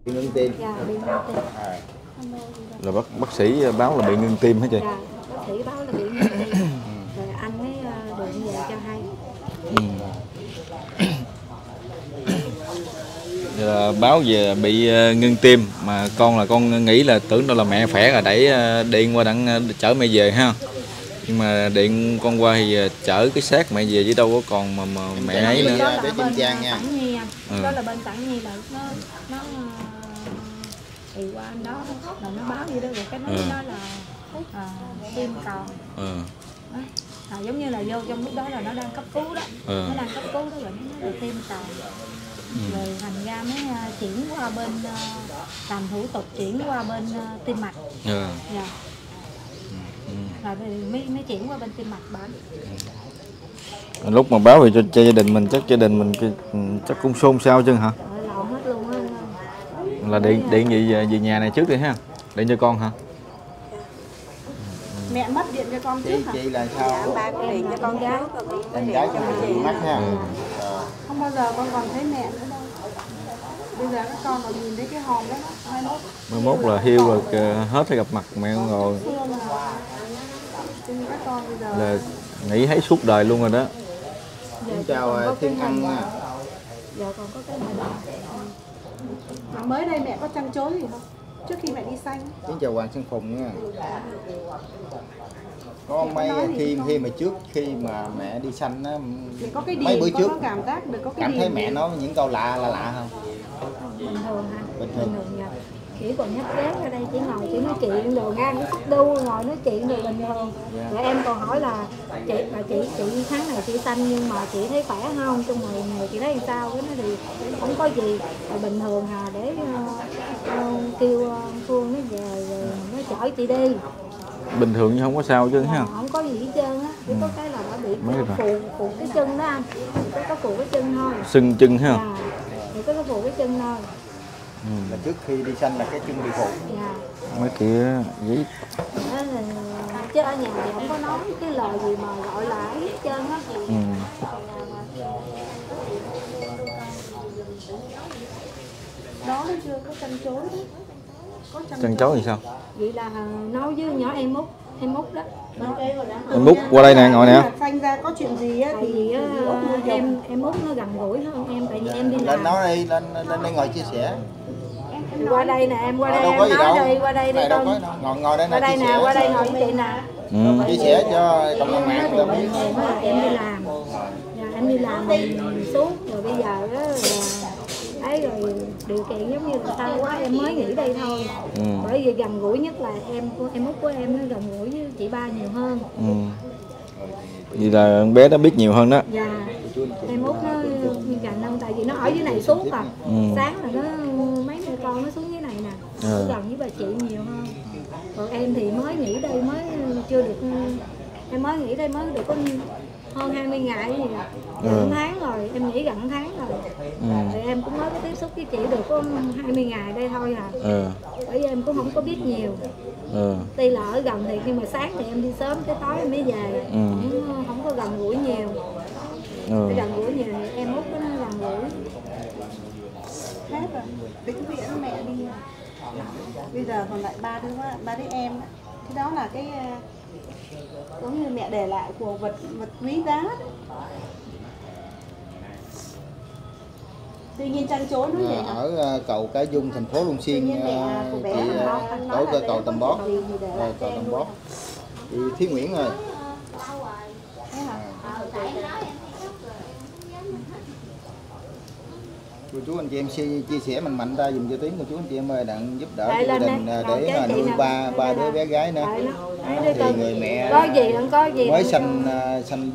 Bị ngưng tim. Dạ, bị ngưng tim. Là bác sĩ báo là bị ngưng tim hả chị? Dạ, bác sĩ báo là bị ngưng tim. Rồi anh mới điện về cho hay. Là báo về bị ngưng tim mà con nghĩ là tưởng đâu là mẹ khỏe rồi đẩy điện qua đặng chở mẹ về ha. Nhưng mà điện con qua thì chở cái xác mẹ về chứ đâu có còn mà mẹ ấy nữa. Đó là bên Tản Nhi anh. Đó là bên Tản Nhi là nó thì qua anh đó là nó báo gì đó rồi cái nói là tim còn. Giống như là vô trong lúc đó là nó đang cấp cứu đó. Nó đang cấp cứu đó rồi nó là tim còn. Rồi thành ra mới chuyển qua bên làm thủ tục chuyển qua bên tim mạch. Dạ. Rồi mới chuyển qua bên tim mạch bệnh. Lúc mà báo về cho gia đình mình chắc gia đình mình chắc cũng xôn xao chứ hả? Lộn hết luôn á. Là điện gì về nhà này trước đi ha. Điện cho con hả? Mẹ mất điện cho con trước hả? Chị là sao? Dạ, ba có điện cho con gái. Em gái cho chị mắt nha. Không bao giờ con còn thấy mẹ nữa đâu. Bây giờ các con còn nhìn thấy cái hòm đó 21 là hiu rồi hết phải gặp mặt mẹ rồi. Các con bây giờ Là nghĩ thấy suốt đời luôn rồi đó. Xin chào Thiên Anh nha. Giờ còn có cái này. Mà mới đây mẹ có trăn trối gì không? Trước khi mẹ đi xanh. Xin chào Hoàng Xuân Phùng nha. Có mấy khi mà trước khi mà mẹ đi xanh á, mấy bữa trước cảm thấy mẹ nói những câu lạ không? Bình thường hả? Bình thường nha. Chỉ còn nhắc ghét ở đây chỉ ngồi chỉ nói chuyện đồ ngang nó xích đu ngồi nói chuyện đồ bình thường. Rồi em còn hỏi là chị tháng này chị xanh nhưng mà chị thấy khỏe không? Trong người chị thấy sao? Cái nó thì không có gì. Rồi bình thường hà để kêu Phương nó về rồi nó chở chị đi. Bình thường nhưng không có sao chứ ha. Không có gì hết trơn á, chỉ có cái là đã bị phụ cái chân đó anh. Có phụ cái chân thôi. Sưng chân ha. Thì có phụ cái chân thôi. Là trước khi đi xanh là cái chân bị phụ. Dạ. Mấy kia giấy. Chứ ở nhà thì không có nói cái lời gì mà gọi là ấy hết trơn á. Đó nó chưa có trăn trối đó. Trăn trối thì sao? Vậy là nói với nhỏ em Út đó. Em Út qua đây nè, ngồi nè. Phanh ra có chuyện gì á thì em Út nó gần gũi hơn em tại vì em đi làm. Lên nói đi, lên đây ngồi chia sẻ. Qua đây nè em, qua đây em nói đi, qua đây đi con. Ngồi đây nè, qua đây nè, qua đây ngồi với chị nè. Chia sẻ cho cộng đồng mạng cho biết. Em đi làm. Em đi làm suốt rồi bây giờ đó ấy rồi điều kiện giống như là sao quá em mới nghỉ đây thôi. Bởi vì gần gũi nhất là em Út của em nó gần gũi với chị ba nhiều hơn. Vì là con bé nó biết nhiều hơn đó. Dạ. Em Út nó gần hơn tại vì nó ở dưới này suốt à. Sáng là nó mấy mẹ con nó xuống dưới này nè. Nó gần với bà chị nhiều hơn. Còn em thì mới nghỉ đây mới chưa được em mới nghỉ đây mới được có hơn 20 ngày gì gần tháng rồi, em nghỉ gần tháng rồi. Thì em cũng mới có tiếp xúc với chị được có 20 ngày đây thôi à. Bởi vì em cũng không có biết nhiều. Tuy là ở gần thì nhưng mà sáng thì em đi sớm tới tối em mới về. Không có gần gũi nhiều. Cái gần gũi nhiều thì em Út nó gần gũi. Hết rồi. Vĩnh viễn mẹ đi. Bây giờ còn lại ba đứa em. Cái đó là cái giống như mẹ để lại của vật quý giá. Tuy nhiên trăn trối nó vậy ở cầu Cái Dung, thành phố Long Xuyên, chị ở cầu Tầm Bót, cầu Tầm Bót, chị Thúy Nguyễn ơi. Cô chú anh chị em chia sẻ mạnh ra dùm cho tiếng cô chú anh chị em ơi, đặng giúp đỡ gia đình để nuôi ba đứa bé gái nữa. Thì người mẹ mới sanh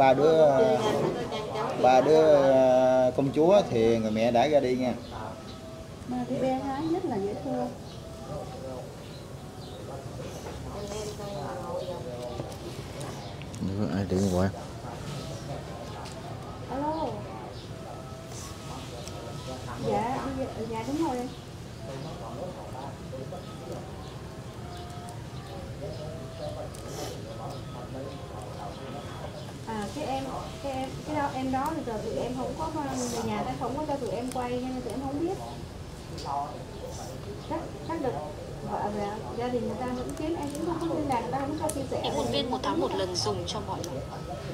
ba đứa công chúa thì người mẹ đã ra đi nha. Ba đứa bé gái nhất là dễ thương. Ai điện gọi? Alo. Dạ đúng rồi em. Cái đó em đó thì giờ tụi em không có về nhà ta không có cho tụi em quay nên tụi em không biết. chắc được vợ về gia đình người ta vẫn kiếm, em cũng không có liên lạc, người ta cũng cho chia sẻ. Em muốn viên 1 tháng 1 lần dùng cho mọi người.